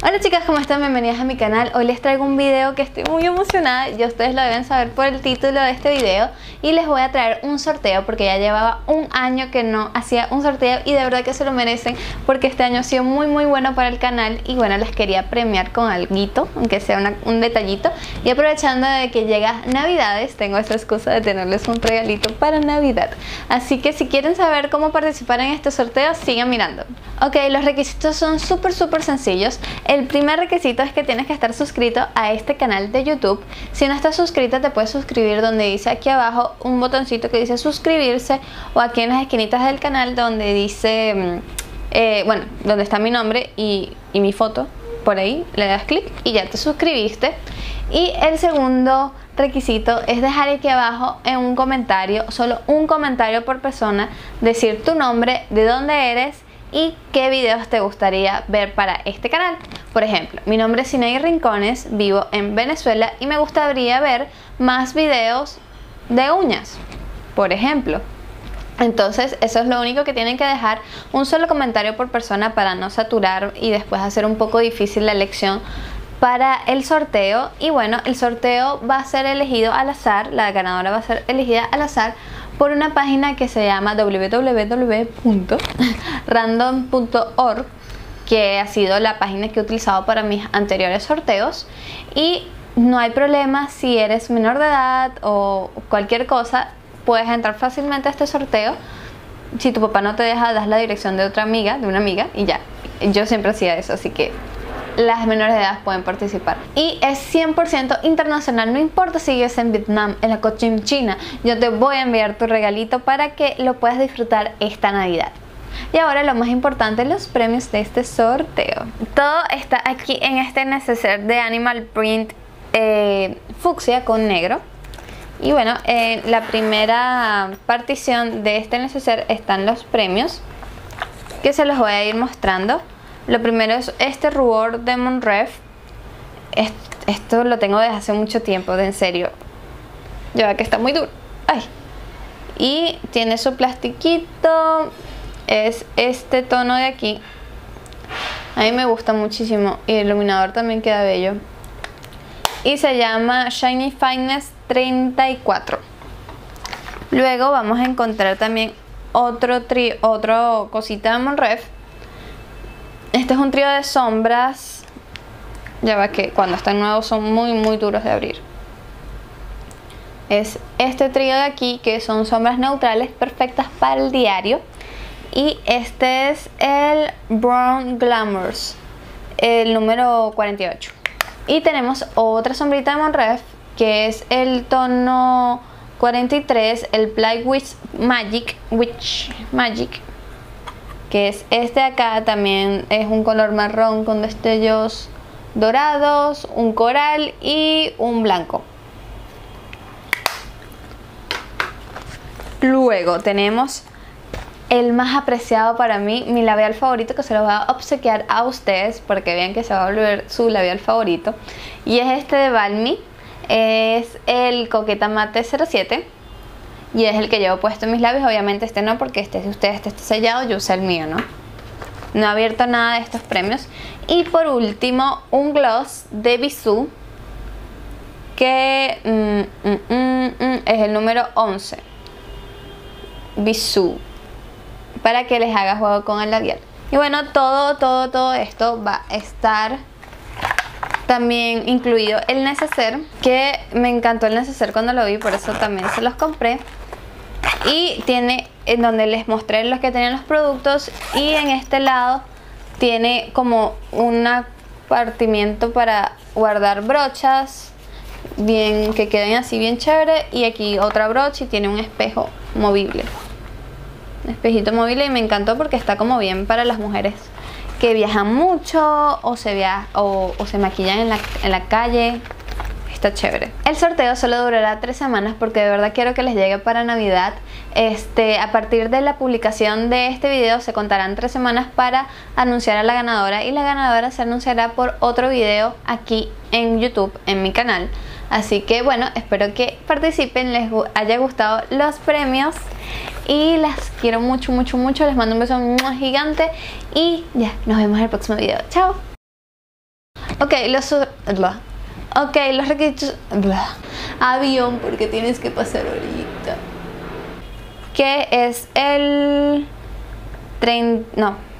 Hola chicas, ¿cómo están? Bienvenidas a mi canal. Hoy les traigo un video que estoy muy emocionada. Ya ustedes lo deben saber por el título de este video. Y les voy a traer un sorteo porque ya llevaba un año que no hacía un sorteo y de verdad que se lo merecen porque este año ha sido muy bueno para el canal. Y bueno, les quería premiar con alguito, aunque sea un detallito. Y aprovechando de que llega Navidades, tengo esta excusa de tenerles un regalito para Navidad. Así que si quieren saber cómo participar en este sorteo, sigan mirando. Ok, los requisitos son súper sencillos. El primer requisito es que tienes que estar suscrito a este canal de YouTube. Si no estás suscrita, te puedes suscribir donde dice aquí abajo un botoncito que dice suscribirse, o aquí en las esquinitas del canal donde dice, bueno, donde está mi nombre y mi foto. Por ahí le das clic y ya te suscribiste. Y el segundo requisito es dejar aquí abajo en un comentario, solo un comentario por persona, decir tu nombre, de dónde eres y qué videos te gustaría ver para este canal. Por ejemplo, mi nombre es Sinaí Rincones, vivo en Venezuela y me gustaría ver más videos de uñas, por ejemplo. Entonces eso es lo único que tienen que dejar, un solo comentario por persona para no saturar y después hacer un poco difícil la elección para el sorteo. Y bueno, el sorteo va a ser elegido al azar, la ganadora va a ser elegida al azar por una página que se llama www.random.org, que ha sido la página que he utilizado para mis anteriores sorteos. Y no hay problema si eres menor de edad o cualquier cosa, puedes entrar fácilmente a este sorteo. Si tu papá no te deja, das la dirección de otra amiga, de una amiga y ya. Yo siempre hacía eso, así que las menores de edad pueden participar. Y es 100% internacional, no importa si vives en Vietnam, en la Cochin China, yo te voy a enviar tu regalito para que lo puedas disfrutar esta Navidad. Y ahora lo más importante, los premios de este sorteo. Todo está aquí en este neceser de animal print fucsia con negro. Y bueno, en la primera partición de este neceser están los premios, que se los voy a ir mostrando. Lo primero es este rubor de Monref. Esto lo tengo desde hace mucho tiempo, en serio. Ya ve que está muy duro. Ay. Y tiene su plastiquito. Es este tono de aquí. A mí me gusta muchísimo. Y el iluminador también queda bello. Y se llama Shiny Fineness 34. Luego vamos a encontrar también otro cosita de Monref. Este es un trío de sombras. Ya va que cuando están nuevos son muy duros de abrir. Es este trío de aquí, que son sombras neutrales perfectas para el diario. Y este es el Brown Glamours, el número 48. Y tenemos otra sombrita de Monref, que es el tono 43, el Black Witch Magic, que es este de acá. También es un color marrón con destellos dorados, un coral y un blanco. Luego tenemos el más apreciado para mí, mi labial favorito, que se lo voy a obsequiar a ustedes porque vean que se va a volver su labial favorito. Y es este de Balmy, es el Coqueta Mate 07. Y es el que llevo puesto en mis labios. Obviamente este no, porque este, si ustedes está sellado, yo usé el mío, ¿no? No he abierto nada de estos premios. Y por último, un gloss de Bisú, que es el número 11. Bisú, para que les haga juego con el labial. Y bueno, todo esto va a estar también incluido el neceser, que me encantó el neceser cuando lo vi, por eso también se los compré. Y tiene, en donde les mostré los que tenían los productos, y en este lado tiene como un compartimiento para guardar brochas, bien, que queden así bien chévere. Y aquí otra brocha y tiene un espejo movible, un espejito móvil, y me encantó porque está como bien para las mujeres que viajan mucho o se maquillan en la calle. Está chévere. El sorteo solo durará 3 semanas porque de verdad quiero que les llegue para Navidad. A partir de la publicación de este video se contarán 3 semanas para anunciar a la ganadora, y la ganadora se anunciará por otro video aquí en YouTube, en mi canal. Así que bueno, espero que participen, les haya gustado los premios y las quiero mucho. Les mando un beso gigante y ya, nos vemos en el próximo video. Chao. Ok, ok, los requisitos. Avión, porque tienes que pasar ahorita. Que es el 30, no,